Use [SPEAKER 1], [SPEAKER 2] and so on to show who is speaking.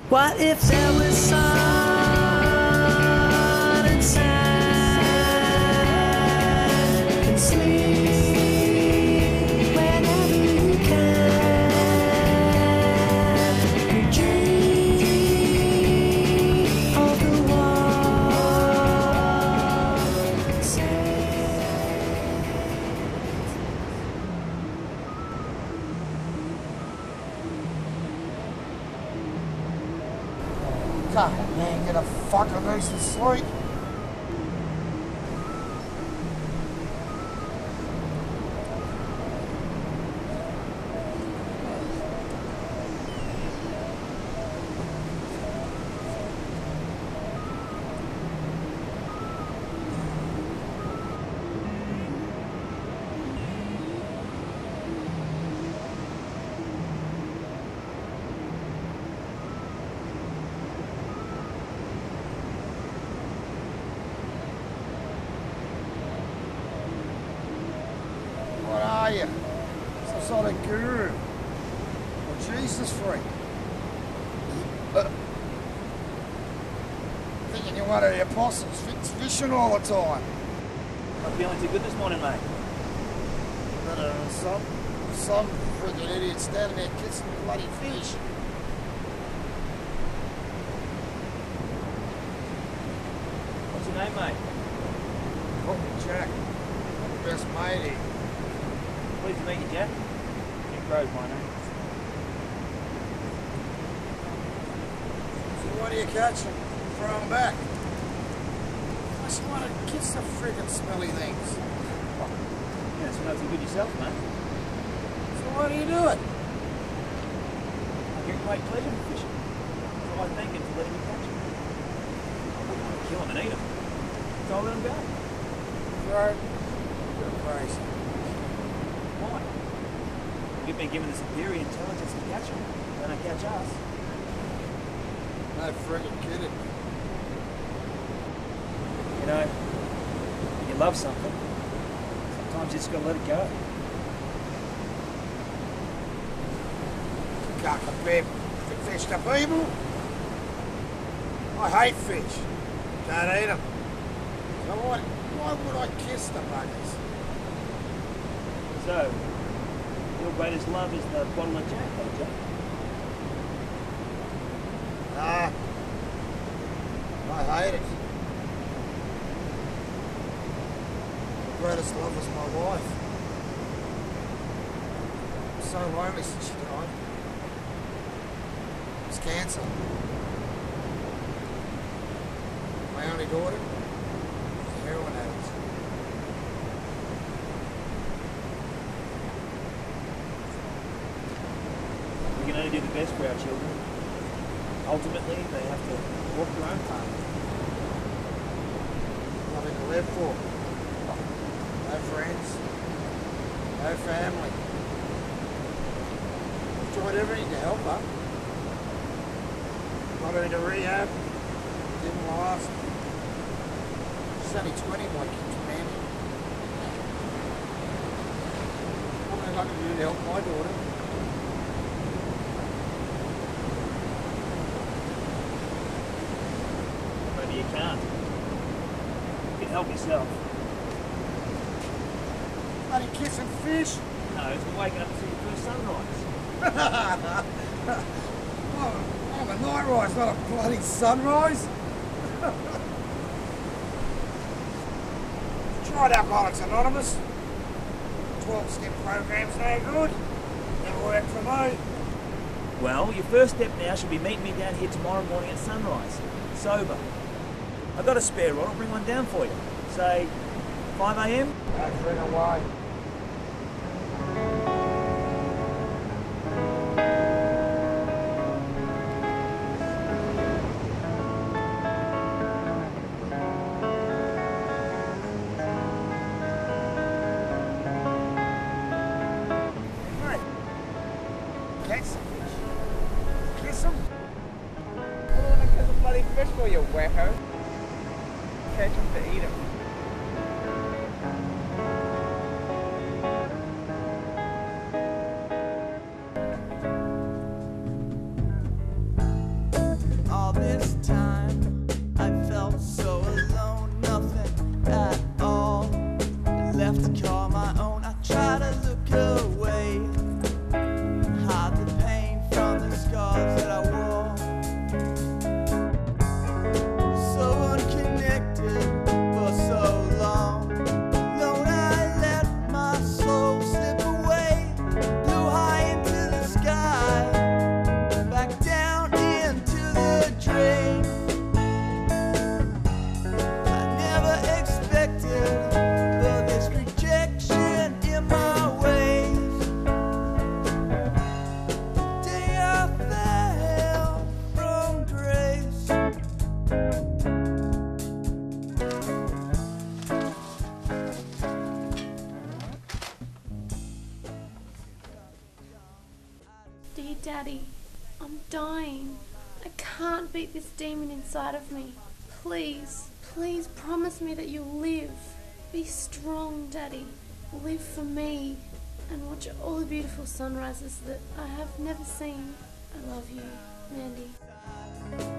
[SPEAKER 1] What if there was sun and sand and sleep whenever you can? You dream of the one
[SPEAKER 2] Come on, man, get a fucking decent sleep. What are you? Some sort of guru? Or Jesus freak? Thinking you're one of the apostles, fishing all the time.
[SPEAKER 3] Not feeling too good this morning, mate.
[SPEAKER 2] Some freaking idiot standing there kissing bloody fish.
[SPEAKER 3] What's your name, mate?
[SPEAKER 2] Call me Jack. I'm the best mate here.
[SPEAKER 3] Pleased to meet you, Jack. Crowe's my name.
[SPEAKER 2] So what do you catch them? Throw them back. I just want to kiss the friggin' smelly things.
[SPEAKER 3] Yeah, so that's good yourself, mate.
[SPEAKER 2] So why do you do it?
[SPEAKER 3] I get great pleasure in fishing. So I thank him for letting me catch them. I wouldn't want to kill them and eat them. So I let them go.
[SPEAKER 2] Bro, you're crazy.
[SPEAKER 3] Why? We've been given the superior intelligence to catch them. They don't catch us.
[SPEAKER 2] No friggin' kidding.
[SPEAKER 3] You know, when you love something, sometimes you just gotta let it go.
[SPEAKER 2] You can't compare fish to people. I hate fish. Don't eat them. So why would I kiss the buggers?
[SPEAKER 3] So, your greatest love is the bottle of Jack, though, Jack?
[SPEAKER 2] Nah. I hate it. My greatest love was my wife. I'm so lonely since she died. It was cancer. My only daughter was a heroin addict.
[SPEAKER 3] We can only do the best for our children. Ultimately, they have to walk their own path.
[SPEAKER 2] Nothing to live for. No friends. No family. I've tried everything to help her. Got her into rehab. Didn't last. She's only 20, my kid's man. Nothing I can do to help my daughter.
[SPEAKER 3] Maybe you can't. You can help yourself.
[SPEAKER 2] Bloody kissing fish.
[SPEAKER 3] No, it's waking up to see your first sunrise.
[SPEAKER 2] I'm a night rise, not a bloody sunrise. Tried Alcoholics Anonymous. 12-step program's no good. Never worked for me.
[SPEAKER 3] Well, your first step now should be meeting me down here tomorrow morning at sunrise. Sober. I've got a spare rod, I'll bring one down for you. Say, 5 AM?
[SPEAKER 2] No friggin' way. Catch some fish. Kiss them.
[SPEAKER 4] Well, when it kiss a bloody fish for you, wacko. Catch them to eat them.
[SPEAKER 1] this time I felt so alone, nothing at all left to call my own. I try to look away, hide the pain from the scars that I wore. So unconnected for so long. Lord, I let my soul slip away, blew high into the sky, back down into the drain. I never expected for this rejection in my ways. The day I fell from grace.
[SPEAKER 5] Dear Daddy, I'm dying. I can't beat this demon inside of me. Please, please promise me that you'll live. Be strong, Daddy. Live for me and watch all the beautiful sunrises that I have never seen. I love you, Mandy.